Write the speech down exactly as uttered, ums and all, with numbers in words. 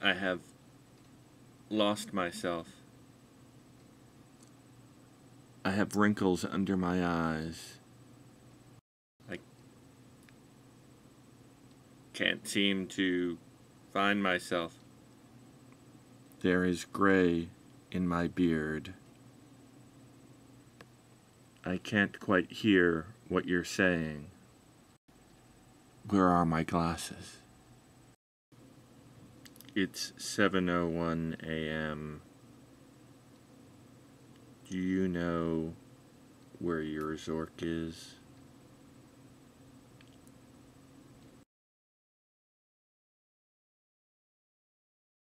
I have lost myself. I have wrinkles under my eyes. I can't seem to find myself. There is gray in my beard. I can't quite hear what you're saying. Where are my glasses? It's seven oh one a m Do you know where your resort is?